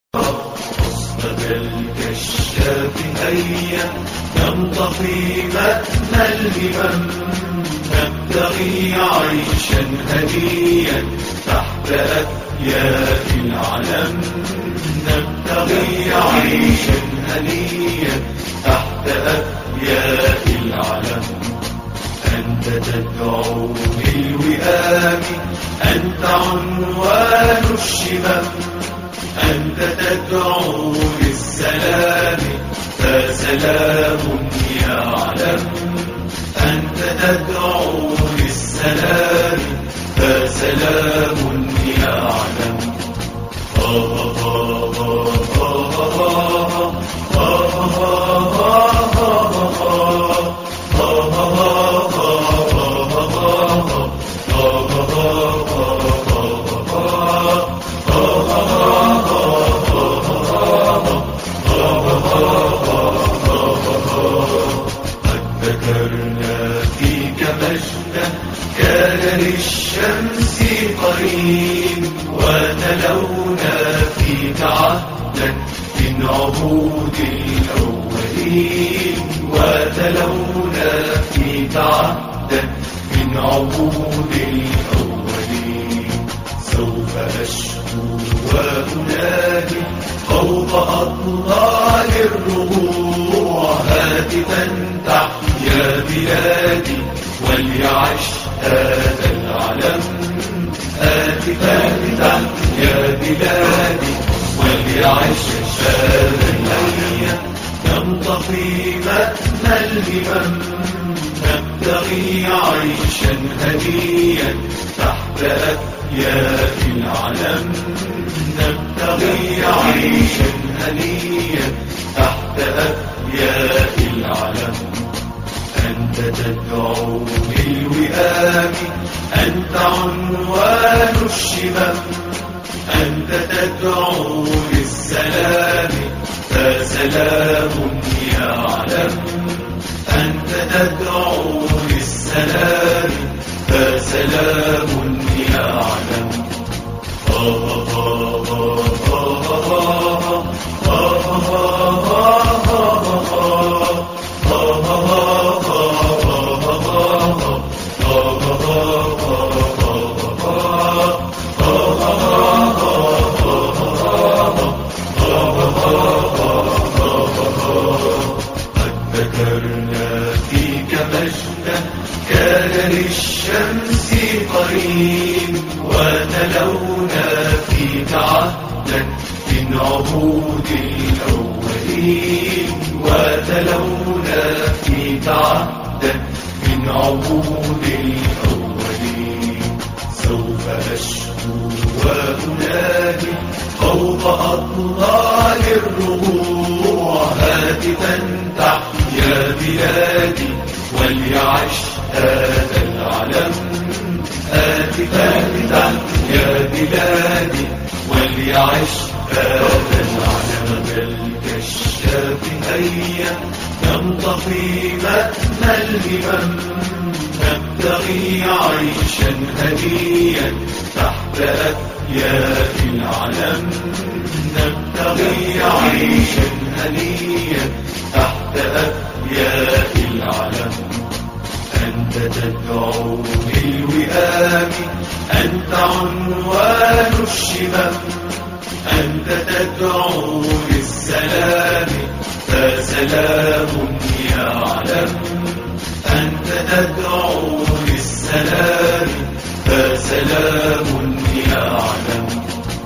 مصطفى الكشاف هيا نمضي متن الهمم، نبتغي عيشا هنيا تحت أكياف العلم، نبتغي عيشا هنيا تحت أكياف العلم. أنت تدعو للوئام، أنت عنوان الشمم، أنت تدعو للسلام فسلام يعلم، أنت تدعو للسلام فسلام يعلم. ذكرنا فيك مجدا كان للشمس قرين، وتلونا فيك عهدا من عهود الأولين، وتلونا فيك عهدا من عهود الأولين. سوف أشكو وأنادي فوق أطلال الربوع هاتفا تحيا بلادي وليعش هذا العلم، هاتفا تحيا بلادي وليعش هذا العلم. نمضي متن الهمم، نبتغي عيشا هنيا تحت أكياف العلم، نبتغي عيشا هنيا تحت أكياف العلم. أنت تدعو للوئام، أنت عنوان الشمم، أنت تدعو للسلام فسلام يعلم، أنت تدعو للسلام فسلام يعلم. ذكرنا فيك مجدا كان للشمس قرين، وتلونا فيك عهدا من عهود الأولين، وتلونا فيك عهدا من عهود الأولين. سوف أشكو وأنادي فوق أطلال الربوع هاتفا تحيا بلادي وليعش هذا العلم، هاتفا تحيا بلادي وليعش هذا العلم. الكشاف هيا نمضي متن الهمم، نبتغي عيشا هنيا تحت أكياف العلم، نبتغي عيشا هنيا تحت أكياف العلم. أنت تدعو للوئام، أنت عنوان الشمم، أنت تدعو للسلام فسلام يعلم، أنت تدعو للسلام فسلام يعلم.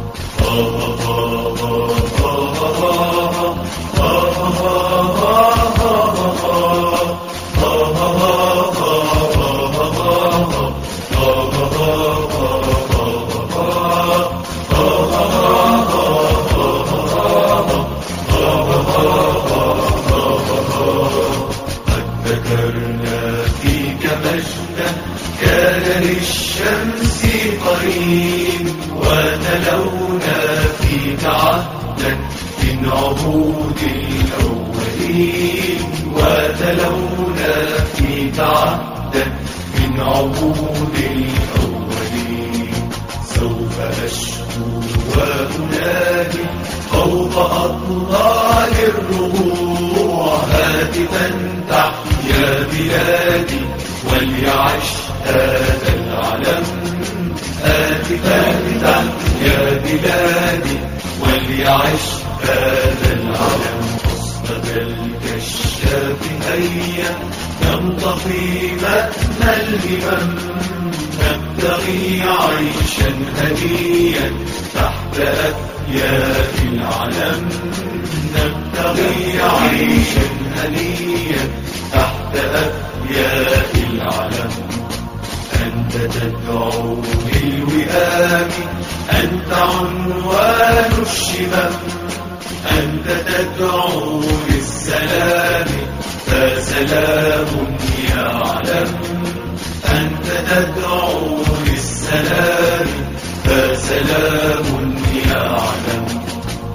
ذكرنا فيك مجدا كان للشمس قرين، وتلونا فيك عهدا من عهود الأولين، وتلونا فيك عهدا من عهود الأولين. سوف سوف أشكو وأنادي فوق أطلال الربوع هاتفا تحيا بلادي وليعش هذا العلم. هاتفا تحيا بلادي وليعش هذا العلم. أصبغ الكشاف هيا نمضي متن الهمم نبتغي عيشا هنيا تحت أكياف العلم. نبتغي عيشا هنيا تحت أكياف العلم. أنت تدعو للوئام أنت عنوان الشمم. أنت تدعو للسلام فسلام يا علم. أنت تدعو للسلام فسلام يا علم.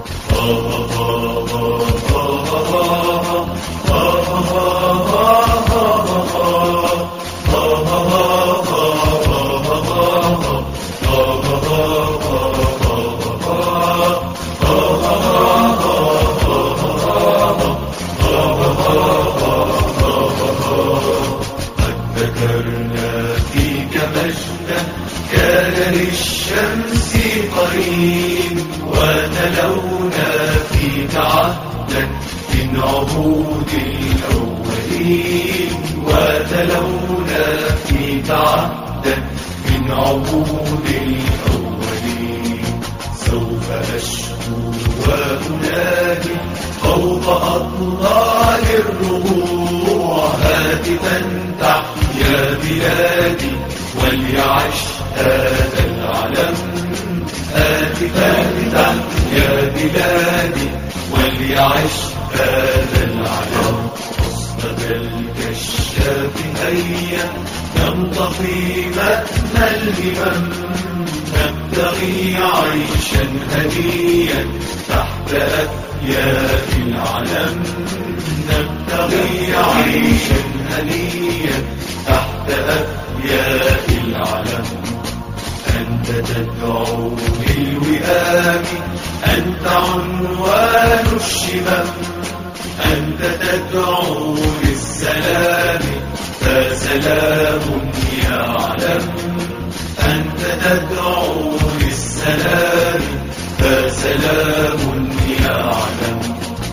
ذكرنا فيك مجدا كان للشمس قرين وتلونا فيك عهدا من عهود الأولين. وتلونا فيك عهدا من عهود الأولين. سوف أشكو وأنادي فوق أطلال الربوع هاتفا تحيا بلادي وليعش هذا العلم. هاتفا تحيا بلادي وليعش هذا العلم. أصبغ الكشاف هيا نمضي متن الهمم نبتغي عيشا هنيا تحت أكياف العلم. نبتغي عيشا هنيا تحت أكياف العلم. أنت تدعو للوئام أنت عنوان الشمم. أنت تدعو للسلام فسلام يا علم. أنت تدعو للسلام فسلام يا علم.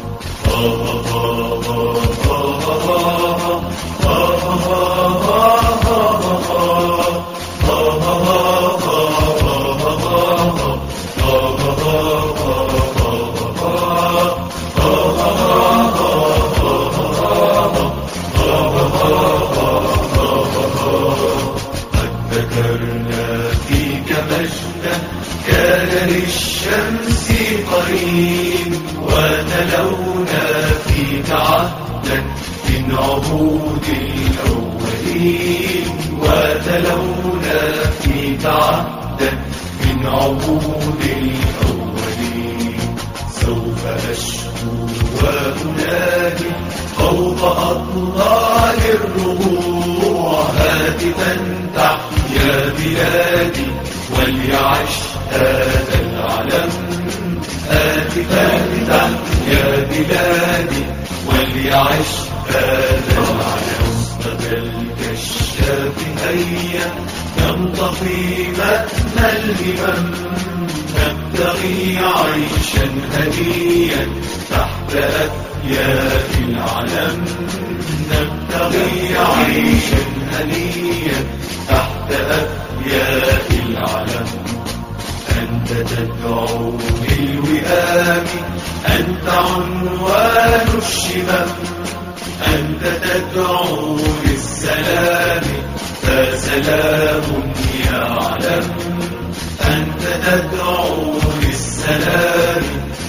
ذكرنا فيك مجدا كان للشمس قرين وتلونا فيك عهدا من عهود الأولين. وتلونا فيك عهدا من عهود الأولين. سوف أشكو وأنادي فوق أطلال الربوع هاتفا تحيا بلادي وليعش هذا العلم. هاتفا تحيا بلادي وليعش هذا العلم. أصبغ الكشاف هيا نمضي متن الهمم نبتغي عيشا هنيا تحت أكياف العلم. نبتغي عيشا هنيا تحت أكياف العلم. أنت تدعو للوئام أنت عنوان الشمم. أنت تدعو للسلام فسلام يا علم. أنت تدعو للسلام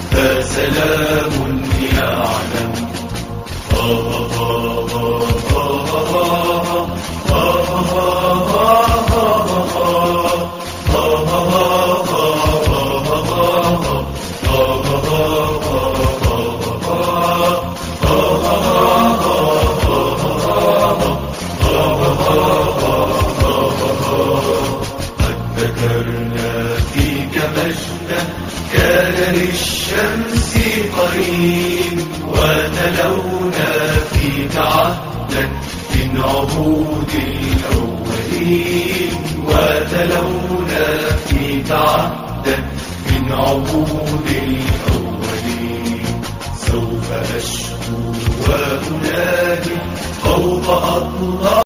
فسلام يا علم. ذكرنا في قريب وتلونا فيك عهدا من عهود الأولين وتلونا فيك عهدا من عهود الأولين سوف أشكو وأنادي فوق أطلال